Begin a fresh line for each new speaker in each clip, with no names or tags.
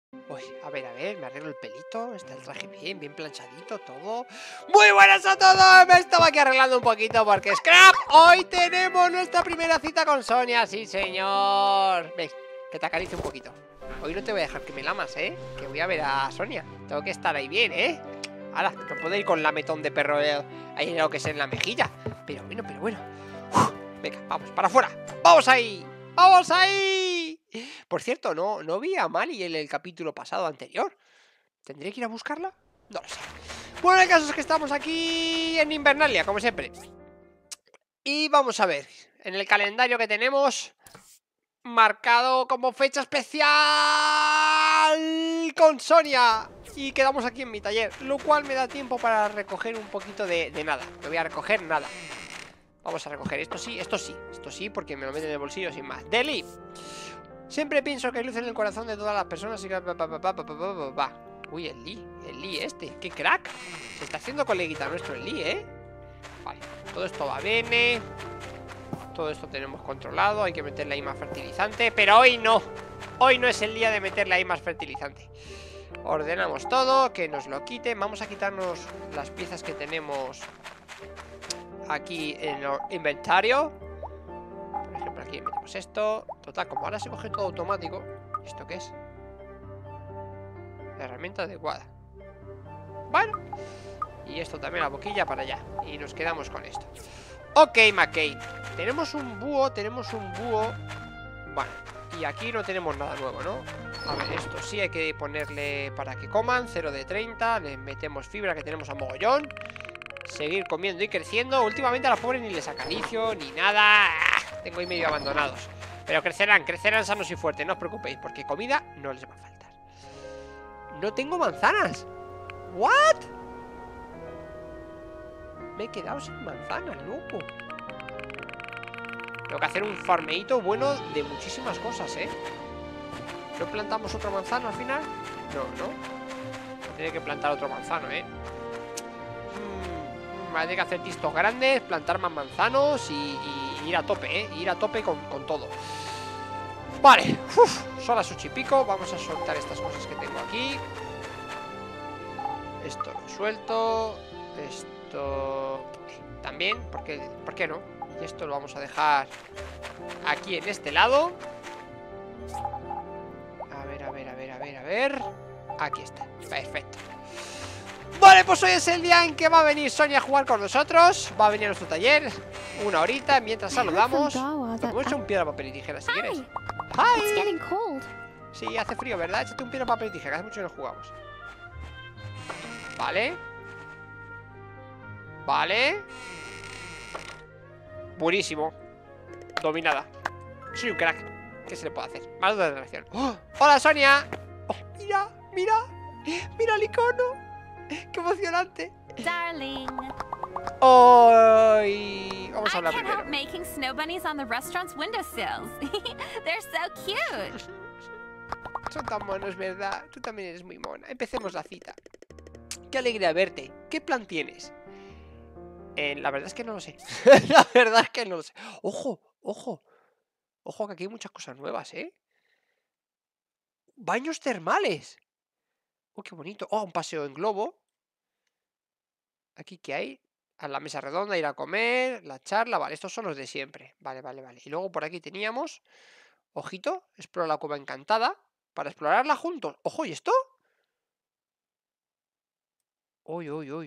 Uy, a ver, me arreglo el pelito. Está el traje bien planchadito, todo. ¡Muy buenas a todos! Me estaba aquí arreglando un poquito porque Scrap, hoy tenemos nuestra primera cita con Sonia. Sí, señor. Ves, que te acaricie un poquito. Hoy no te voy a dejar que me lamas, ¿eh? Que voy a ver a Sonia. Tengo que estar ahí bien, ¿eh? Ahora, no puedo ir con lametón de perro ahí en lo que es en la mejilla. Pero bueno. Uf, venga, vamos, para afuera. ¡Vamos ahí! ¡Vamos ahí! Por cierto, no vi a Mali en el capítulo pasado anterior. ¿Tendré que ir a buscarla? No lo sé. Bueno, el caso es que estamos aquí en Invernalia, como siempre. Y vamos a ver, en el calendario que tenemos marcado como fecha especial con Sonia. Y quedamos aquí en mi taller, lo cual me da tiempo para recoger un poquito de nada. No voy a recoger nada. Vamos a recoger esto sí, porque me lo meten en el bolsillo sin más. Deli. Siempre pienso que hay luz en el corazón de todas las personas y que... Uy, el Lee este, qué crack. Se está haciendo coleguita nuestro el Lee, ¿eh? Vale, todo esto va bien. Todo esto tenemos controlado. Hay que meterle ahí más fertilizante. Pero hoy no. Hoy no es el día de meterle ahí más fertilizante. Ordenamos todo, que nos lo quiten. Vamos a quitarnos las piezas que tenemos aquí en el inventario. Por ejemplo, aquí metemos esto. Total, como ahora se coge todo automático. ¿Esto qué es? La herramienta adecuada. Bueno. Y esto también, la boquilla para allá. Y nos quedamos con esto. Ok, McCain. Tenemos un búho. Bueno, y aquí no tenemos nada nuevo, ¿no? A ver, esto sí hay que ponerle para que coman. 0 de 30. Le metemos fibra que tenemos a mogollón. Seguir comiendo y creciendo. Últimamente a la pobre ni les acaricio, ni nada. Tengo ahí medio abandonados. Pero crecerán sanos y fuertes, no os preocupéis, porque comida no les va a faltar. No tengo manzanas. ¿What? Me he quedado sin manzanas, loco. Tengo que hacer un farmeito bueno de muchísimas cosas, ¿eh? ¿No plantamos otro manzano al final? No. Tiene que plantar otro manzano, ¿eh? Va a tener que hacer tistos grandes, plantar más manzanos y ir a tope, ¿eh? Ir a tope con todo. Vale, son las 8 y pico. Vamos a soltar estas cosas que tengo aquí. Esto lo suelto. Esto también, porque ¿por qué no? Y esto lo vamos a dejar aquí en este lado. A ver. Aquí está, perfecto. Vale, pues hoy es el día en que va a venir Sonia a jugar con nosotros. Va a venir a nuestro taller 1 horita mientras saludamos. Te puedo echar un piedra, papel y tijera si quieres. ¡Hi! Sí, hace frío, ¿verdad? Échate un piedra, papel y tijera, hace mucho que no jugamos. Vale. Buenísimo. Dominada. Soy un crack. ¿Qué se le puede hacer? Más de reacción. ¡Oh! ¡Hola, Sonia! Oh, mira el icono. ¡Qué emocionante!
Darling.
Hoy vamos a hablar
I can't
primero.
help making snow bunnies on the restaurant's windowsills. They're so cute.
Son tan monos, ¿verdad? Tú también eres muy mona. Empecemos la cita. Qué alegría verte. ¿Qué plan tienes? La verdad es que no lo sé. La verdad es que no lo sé. ¡Ojo! Ojo que aquí hay muchas cosas nuevas, ¿eh? ¡Baños termales! ¡Oh, qué bonito! ¡Oh, un paseo en globo! ¿Aquí qué hay? A la mesa redonda, ir a comer, la charla. Vale, estos son los de siempre. Vale. Y luego por aquí teníamos... Ojito, explora la cueva encantada. Para explorarla juntos. ¡Ojo! ¿Y esto? Uy.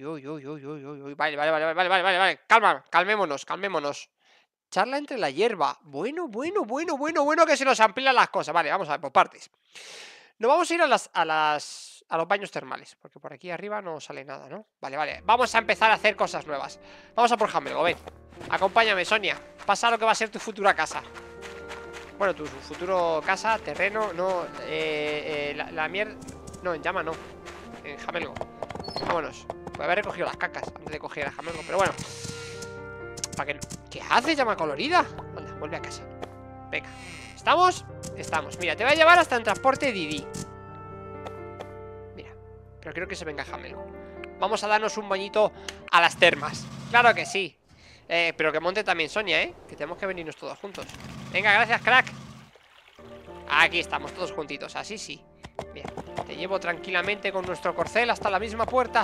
Vale. Calmémonos. Charla entre la hierba. Bueno, que se nos amplían las cosas. Vale, vamos a ver, por partes. Nos vamos a ir a los baños termales, porque por aquí arriba no sale nada, ¿no? Vale. Vamos a empezar a hacer cosas nuevas. Vamos a por Jamelgo, ven. Acompáñame, Sonia. Pasa lo que va a ser tu futura casa. Bueno, tu futuro casa, terreno, no. La mierda. No, en llama no. En Jamelgo. Vámonos. Puede haber recogido las cacas antes de coger a Jamelgo, pero bueno. ¿Para qué no? ¿Qué hace, llama colorida? Anda, vuelve a casa. Venga. ¿Estamos? Estamos. Mira, te voy a llevar hasta el transporte Didi. Mira, pero creo que se venga Jamelgo. Vamos a darnos un bañito a las termas. Claro que sí. Pero que monte también Sonia, ¿eh? Que tenemos que venirnos todos juntos. Venga, gracias, crack. Aquí estamos, todos juntitos, así sí. Bien, llevo tranquilamente con nuestro corcel hasta la misma puerta.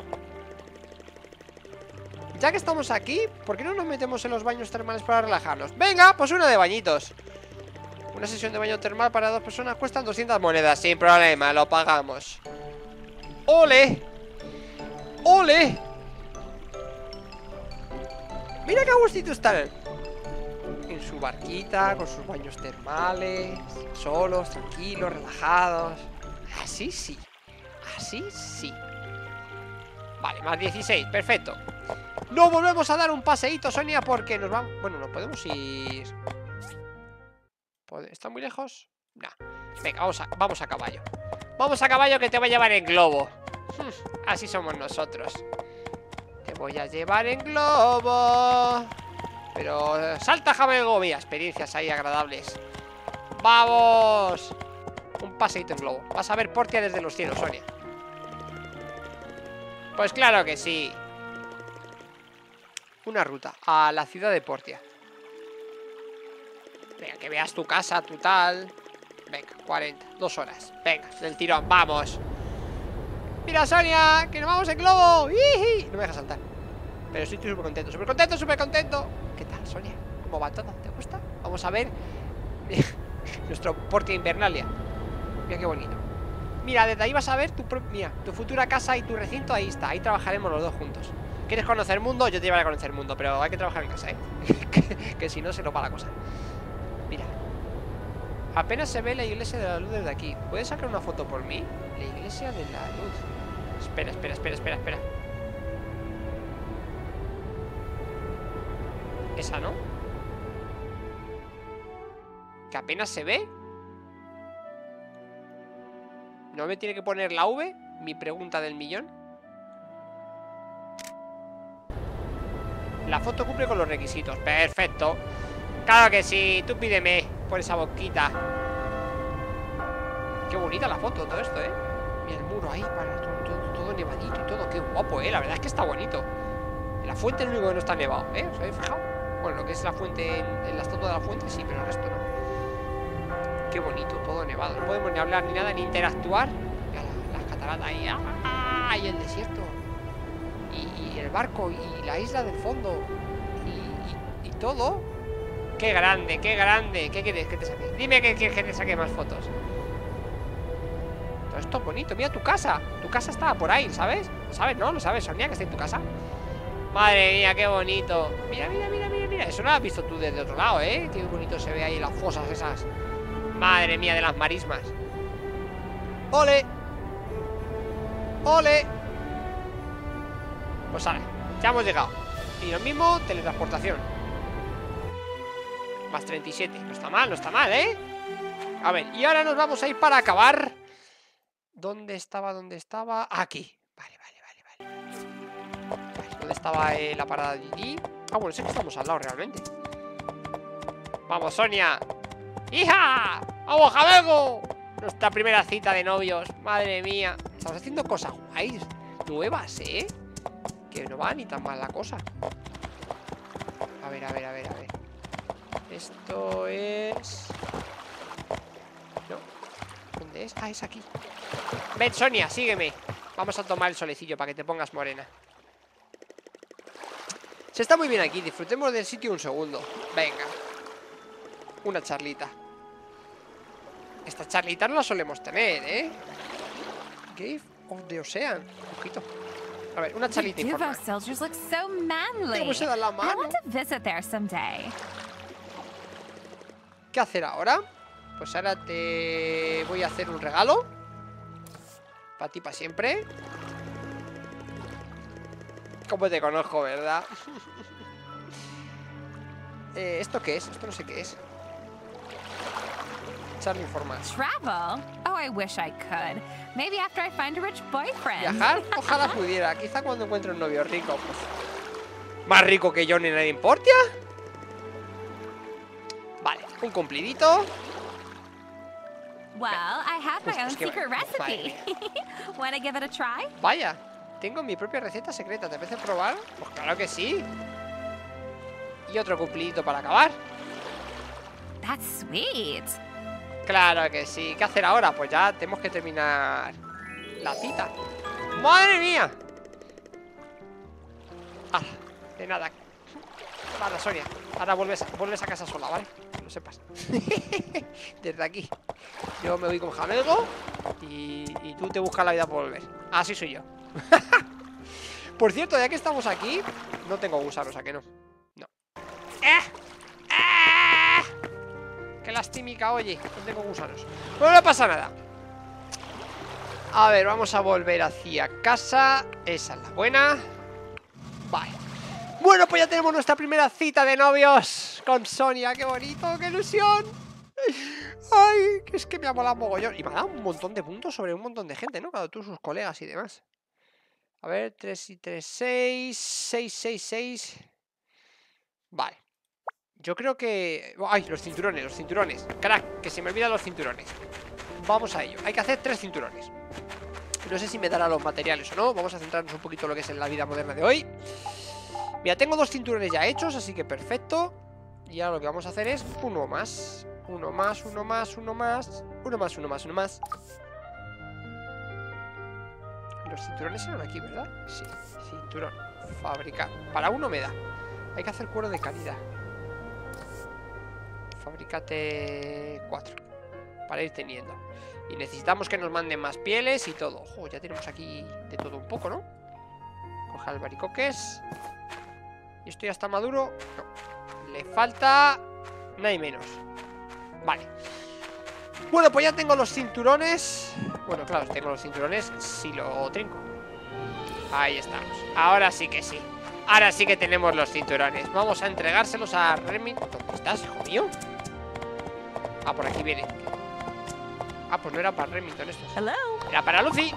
Ya que estamos aquí, ¿por qué no nos metemos en los baños termales para relajarnos? Venga, pues una de bañitos. Una sesión de baño termal para 2 personas cuestan 200 monedas. Sin problema, lo pagamos. ¡Ole! ¡Ole! Mira qué gustito estar en su barquita, con sus baños termales, solos, tranquilos, relajados. Así sí. Así sí. Vale, más 16, perfecto. No volvemos a dar un paseíto, Sonia, porque nos vamos... Bueno, nos podemos ir... ¿Está muy lejos? No. Venga, vamos a caballo. Vamos a caballo, que te voy a llevar en globo. Así somos nosotros. Te voy a llevar en globo. Pero salta, Jamego. Mira, experiencias ahí agradables. ¡Vamos! Un paseíto en globo. Vas a ver Portia desde los cielos, Sonia. Pues claro que sí. Una ruta a la ciudad de Portia. Venga, que veas tu casa, tu tal. Venga, 40, 2 horas. Venga, del tirón, vamos. Mira, Sonia, que nos vamos en globo. ¡Iji! No me deja saltar. Pero estoy súper contento, súper contento, súper contento. ¿Qué tal, Sonia? ¿Cómo va todo? ¿Te gusta? Vamos a ver nuestro Portia Invernalia. Mira qué bonito. Mira, desde ahí vas a ver mira, tu futura casa y tu recinto. Ahí está, ahí trabajaremos los dos juntos. ¿Quieres conocer el mundo? Yo te llevaré a conocer el mundo, pero hay que trabajar en casa, ¿eh? que si no se nos va la cosa. Mira, apenas se ve la iglesia de la luz desde aquí. ¿Puedes sacar una foto por mí? La iglesia de la luz. Espera. Esa, ¿no? Que apenas se ve. ¿No me tiene que poner la V? Mi pregunta del millón. La foto cumple con los requisitos. Perfecto. Claro que sí. Tú pídeme por esa boquita. Qué bonita la foto, todo esto, Mira el muro ahí, para todo nevadito y todo. Qué guapo, la verdad es que está bonito. La fuente es lo único que no está nevado, ¿Os habéis fijado? Bueno, lo que es la fuente en la estatua de la fuente, sí, pero el resto no. Qué bonito, todo nevado. No podemos ni hablar ni nada, ni interactuar. Mira las cataratas ahí. ¡Ah! Y el desierto. Y el barco y la isla del fondo y todo. ¡Qué grande, qué grande! ¿Qué quieres que te saque? Dime que quieres que te saque más fotos. Todo esto es bonito. Mira tu casa. Tu casa estaba por ahí, ¿sabes? ¿Lo sabes, no? ¿Lo sabes, Sonia, que está en tu casa? Madre mía, qué bonito. Mira. Eso no lo has visto tú desde otro lado, Qué bonito se ve ahí las fosas esas. Madre mía, de las marismas. ¡Ole! ¡Ole! Pues ahora, ya hemos llegado. Y lo mismo, teletransportación. Más 37. No está mal, A ver, y ahora nos vamos a ir para acabar. ¿Dónde estaba? Aquí. Vale. ¿Dónde estaba la parada de allí? Ah, bueno, sé que estamos al lado realmente. ¡Vamos, Sonia! ¡Hija! ¡Vamos, Jamego! Nuestra primera cita de novios. Madre mía. Estamos haciendo cosas guays, nuevas, que no va ni tan mal la cosa. A ver. Esto es... No. ¿Dónde es? Ah, es aquí. Ven, Sonia, sígueme. Vamos a tomar el solecillo para que te pongas morena. Se está muy bien aquí, disfrutemos del sitio un segundo. Venga. Una charlita. Estas charlitas no las solemos tener, Cave of the Ocean. Un poquito. A ver, una charlita informal.
Soldiers look so manly.
¿Cómo se da la mano?
I want to visit there someday.
¿Qué hacer ahora? Pues ahora te voy a hacer un regalo. Para ti, para siempre. Como te conozco, ¿verdad? ¿Esto qué es? Esto no sé qué es. Charla informal.
Travel? Oh, I wish I could. Maybe after I find a rich boyfriend.
¿Viajar? Ojalá pudiera. Quizá cuando encuentre un novio rico. Pues, más rico que yo ni nadie en Portia. Vale, un cumplidito.
Well, I have my own secret recipe. Wanna give it a try?
Vaya, tengo mi propia receta secreta. ¿Te apetece probar? Pues claro que sí. Y otro cumplidito para acabar.
That's sweet.
Claro que sí. ¿Qué hacer ahora? Pues ya tenemos que terminar la cita. ¡Madre mía! Ah, de nada. Vale, Sonia, ahora vuelves a casa sola, ¿vale? Que lo sepas. Desde aquí yo me voy con Jamelgo y tú te buscas la vida por volver. Así soy yo. Por cierto, ya que estamos aquí, no tengo gusanos, ¿a que no? No. Qué lastímica, oye. No tengo gusanos. Pero no pasa nada. A ver, vamos a volver hacia casa. Esa es la buena. Vale. Bueno, pues ya tenemos nuestra primera cita de novios con Sonia. ¡Qué bonito! ¡Qué ilusión! Ay, que es que me ha molado mogollón. Y me ha dado un montón de puntos sobre un montón de gente, ¿no? Cada tú, sus colegas y demás. A ver, 3 y 3, 6. 6, 6, 6. Vale. Yo creo que... ¡Ay! Los cinturones. Crack, que se me olvidan los cinturones. Vamos a ello. Hay que hacer 3 cinturones. No sé si me dará los materiales o no. Vamos a centrarnos un poquito en lo que es en la vida moderna de hoy. Mira, tengo 2 cinturones ya hechos, así que perfecto. Y ahora lo que vamos a hacer es uno más. Uno más. Los cinturones eran aquí, ¿verdad? Sí, cinturón. Fabricar. Para uno me da. Hay que hacer cuero de calidad. Fabricate 4. Para ir teniendo. Y necesitamos que nos manden más pieles y todo. Ojo, ya tenemos aquí de todo un poco, ¿no? Coge albaricoques. ¿Y esto ya está maduro? No. Le falta... nada y menos. Vale. Bueno, pues ya tengo los cinturones. Bueno, claro, tengo los cinturones si lo trinco. Ahí estamos. Ahora sí que sí. Ahora sí que tenemos los cinturones. Vamos a entregárselos a Remington. ¿Dónde estás, hijo mío? Ah, por aquí viene. Ah, pues no era para Remington esto. Era para Lucy.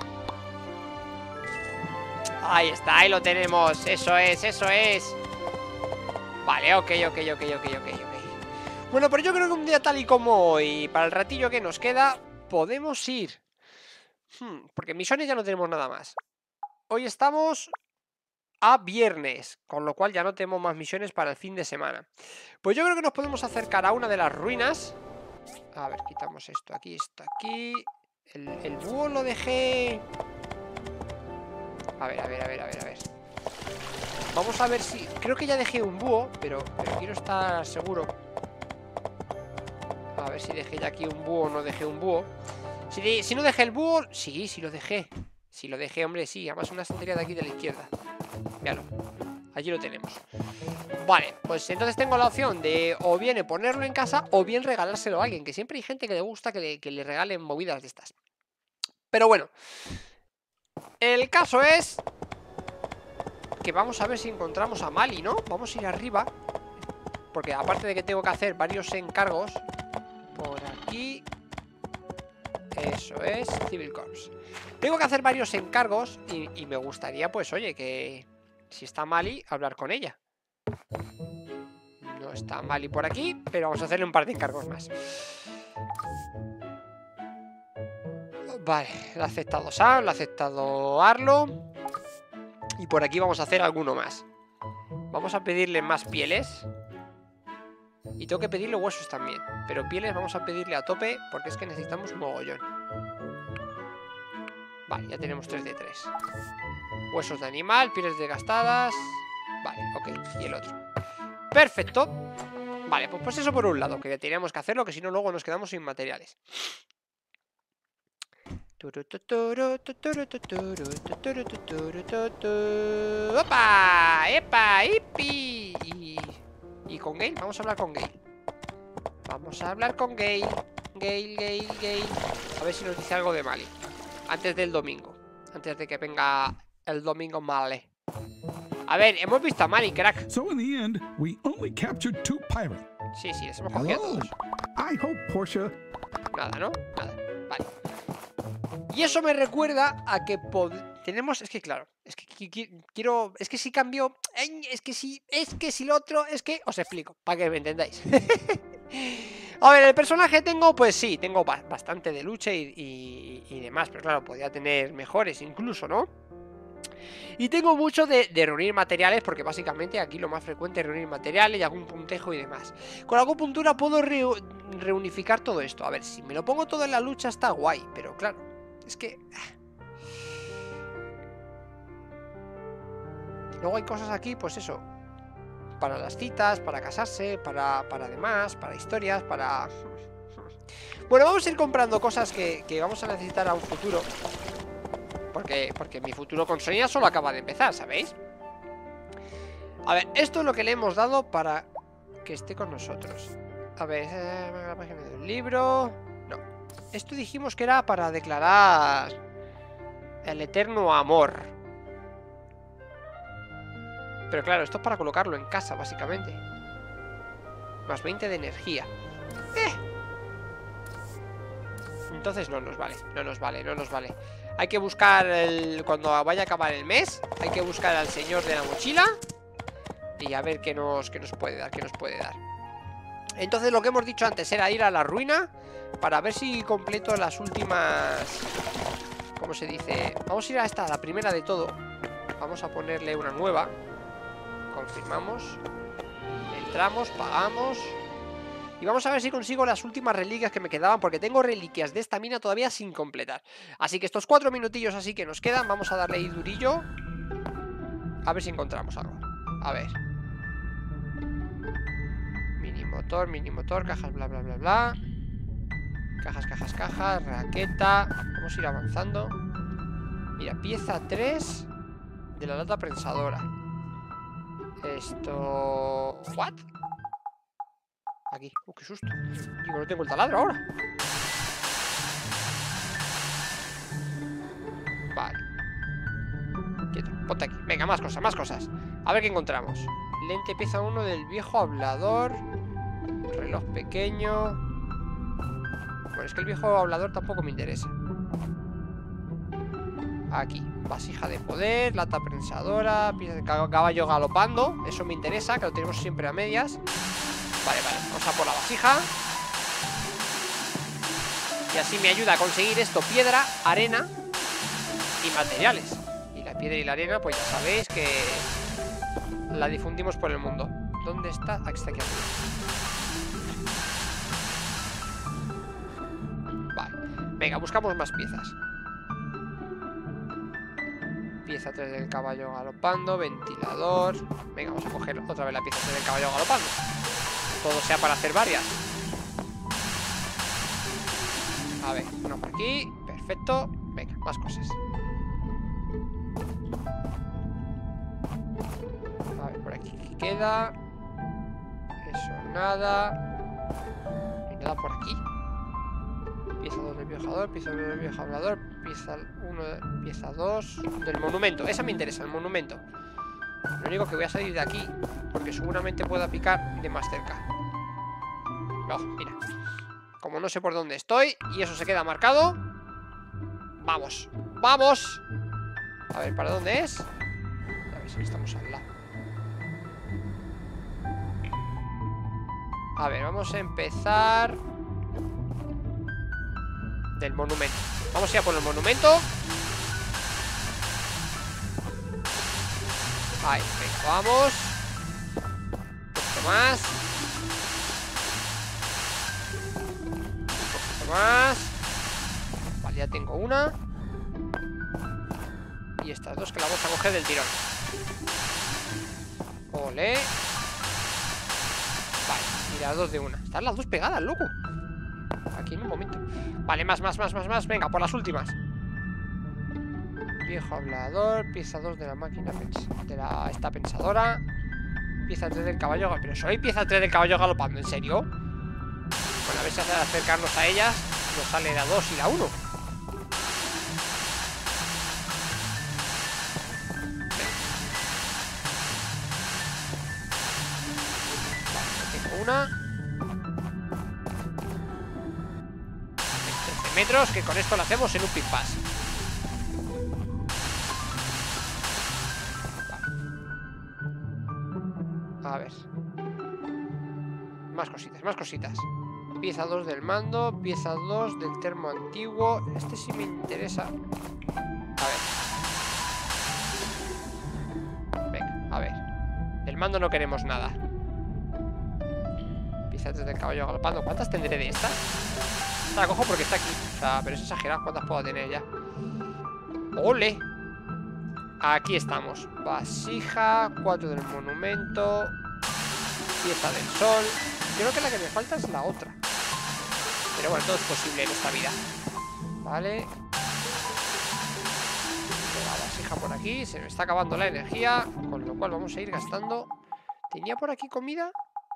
Ahí está, ahí lo tenemos. Eso es. Vale, ok. Bueno, pero yo creo que un día tal y como hoy, para el ratillo que nos queda, podemos ir. Porque en misiones ya no tenemos nada más. Hoy estamos a viernes, con lo cual ya no tenemos más misiones para el fin de semana. Pues yo creo que nos podemos acercar a una de las ruinas. A ver, quitamos esto aquí, El búho lo dejé... A ver. Vamos a ver si... Creo que ya dejé un búho, pero quiero estar seguro. A ver si dejé ya aquí un búho o no dejé un búho. Si no dejé el búho... Sí lo dejé. Si lo dejé, hombre, sí. Además una estantería de aquí de la izquierda. Míralo. Allí lo tenemos. Vale, pues entonces tengo la opción de o bien ponerlo en casa o bien regalárselo a alguien. Que siempre hay gente que le gusta que le regalen movidas de estas. Pero bueno. El caso es... que vamos a ver si encontramos a Mali, ¿no? Vamos a ir arriba. Porque aparte de que tengo que hacer varios encargos. Por aquí. Eso es, Civil Corps. Tengo que hacer varios encargos y me gustaría, pues, oye, que... si está Mali, hablar con ella. No está Mali por aquí, pero vamos a hacerle un par de encargos más. Vale, le ha aceptado Sam, le ha aceptado Arlo. Y por aquí vamos a hacer alguno más. Vamos a pedirle más pieles. Y tengo que pedirle huesos también. Pero pieles vamos a pedirle a tope, porque es que necesitamos un mogollón. Vale, ya tenemos 3 de 3. Huesos de animal, pieles desgastadas. Vale, ok, y el otro. Perfecto. Vale, pues eso por un lado, que teníamos que hacerlo, que si no luego nos quedamos sin materiales. ¡Opa! ¡Epa! ¡Ipi! Y con Gale, vamos a hablar con Gale. Vamos a hablar con Gale. Gale. A ver si nos dice algo de Mali. Antes del domingo. Antes de que venga el domingo Mali. A ver, hemos visto a Mali, crack.
So in the end, we only captured 2 pirates.
Sí, les hemos cogido a todos.
I hope Portia...
Nada, ¿no? Nada. Vale. Y eso me recuerda a que tenemos... Es que claro, es que quiero... Es que si cambio... Es que si lo otro... Es que... Os explico, para que me entendáis. A ver, el personaje tengo... Pues sí, tengo bastante de lucha y demás. Pero claro, podría tener mejores incluso, ¿no? Y tengo mucho de reunir materiales, porque básicamente aquí lo más frecuente es reunir materiales y algún puntejo y demás. Con la acupuntura puedo reunificar todo esto. A ver, si me lo pongo todo en la lucha está guay, pero claro, es que... Luego hay cosas aquí, pues eso, para las citas, para casarse, para demás, para historias, para... Bueno, vamos a ir comprando cosas que vamos a necesitar a un futuro. Porque mi futuro con Sonia solo acaba de empezar, ¿sabéis? A ver, esto es lo que le hemos dado para que esté con nosotros. A ver, la página del libro... No, esto dijimos que era para declarar el eterno amor. Pero claro, esto es para colocarlo en casa, básicamente. Más 20 de energía. Entonces no nos vale, no nos vale, no nos vale. Hay que buscar cuando vaya a acabar el mes, hay que buscar al señor de la mochila y a ver qué nos puede dar, qué nos puede dar. Entonces lo que hemos dicho antes era ir a la ruina para ver si completo las últimas... ¿Cómo se dice? Vamos a ir a esta, la primera de todo. Vamos a ponerle una nueva. Confirmamos. Entramos, pagamos. Y vamos a ver si consigo las últimas reliquias que me quedaban, porque tengo reliquias de esta mina todavía sin completar. Así que estos 4 minutillos así que nos quedan, vamos a darle ahí durillo. A ver si encontramos algo. A ver. Mini motor, cajas, bla, bla, bla, bla. Cajas, cajas, cajas, raqueta. Vamos a ir avanzando. Mira, pieza 3 de la lata prensadora. Esto... ¿What? Aquí, qué susto. Digo, no tengo el taladro ahora. Vale. Quieto, ponte aquí. Venga, más cosas, más cosas. A ver qué encontramos. Lente pieza 1 del viejo hablador. Reloj pequeño. Bueno, es que el viejo hablador tampoco me interesa. Aquí, vasija de poder, lata prensadora, pieza de caballo galopando. Eso me interesa, que lo tenemos siempre a medias. Vale, vale, vamos a por la vasija. Y así me ayuda a conseguir esto: piedra, arena y materiales. Y la piedra y la arena, pues ya sabéis que la difundimos por el mundo. ¿Dónde está? Aquí está, aquí arriba. Vale, venga, buscamos más piezas. Pieza 3 del caballo galopando, ventilador. Venga, vamos a coger otra vez la pieza 3 del caballo galopando. Todo sea para hacer varias. A ver, una por aquí. Perfecto. Venga, más cosas. A ver, por aquí ¿qué queda? Eso nada. No hay nada por aquí. Pieza 2 del viajador, pieza 1 del viejo hablador, pieza 1, pieza 2 del monumento. Esa me interesa, el monumento. Lo único que voy a salir de aquí, porque seguramente pueda picar de más cerca. No, mira. Como no sé por dónde estoy y eso se queda marcado. Vamos, vamos. A ver, ¿para dónde es? A ver si estamos al lado. A ver, vamos a empezar del monumento. Vamos a ir a por el monumento. Ahí, venga, vamos. Un poquito más. Un poquito más. Vale, ya tengo una. Y estas dos que las vamos a coger del tirón. Ole. Vale, y las dos de una. Están las dos pegadas, loco. Aquí en un momento. Vale, más. Venga, por las últimas. Viejo hablador. Pieza 2 de la máquina de esta pensadora. Pieza 3 del caballo. Pero solo hay pieza 3 del caballo galopando, ¿en serio? Bueno, a ver si hace acercarnos a ellas nos sale la 2 y la 1. Vale, tengo una. 13 metros, que con esto lo hacemos en un pin-pass. A ver. Más cositas, más cositas. Pieza 2 del mando, pieza 2 del termo antiguo. Este sí me interesa. A ver. Venga, a ver. Del mando no queremos nada. Pieza 3 del caballo galopando. ¿Cuántas tendré de estas? Esta la cojo porque está aquí. O sea, pero es exagerado. ¿Cuántas puedo tener ya? ¡Ole! Aquí estamos. Vasija, 4 del monumento, pieza del sol. Creo que la que me falta es la otra. Pero bueno, todo es posible en esta vida. Vale. La vasija por aquí. Se me está acabando la energía, con lo cual vamos a ir gastando. ¿Tenía por aquí comida?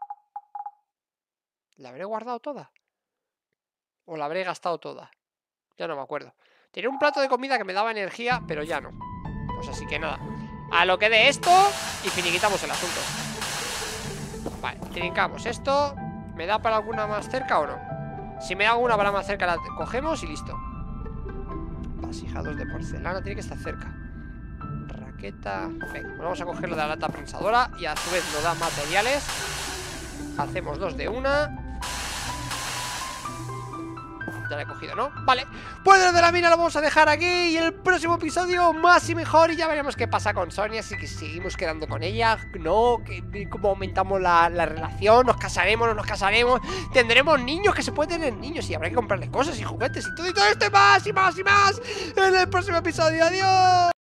¿La habré guardado toda? ¿O la habré gastado toda? Ya no me acuerdo. Tenía un plato de comida que me daba energía, pero ya no. Pues así que nada. A lo que dé esto y finiquitamos el asunto. Vale, trincamos esto. ¿Me da para alguna más cerca o no? Si me da alguna para más cerca la cogemos y listo. Vasijados de porcelana, tiene que estar cerca. Raqueta. Venga, vamos a coger lo de la lata prensadora. Y a su vez nos da materiales. Hacemos 2 de una. Ya la he cogido, ¿no? Vale, pues desde la mina lo vamos a dejar aquí. Y el próximo episodio más y mejor. Y ya veremos qué pasa con Sonia. Si seguimos quedando con ella, no, cómo aumentamos la relación. Nos casaremos, no nos casaremos. Tendremos niños, que se puede tener niños. Y habrá que comprarles cosas y juguetes y todo esto más y más y más en el próximo episodio. Adiós.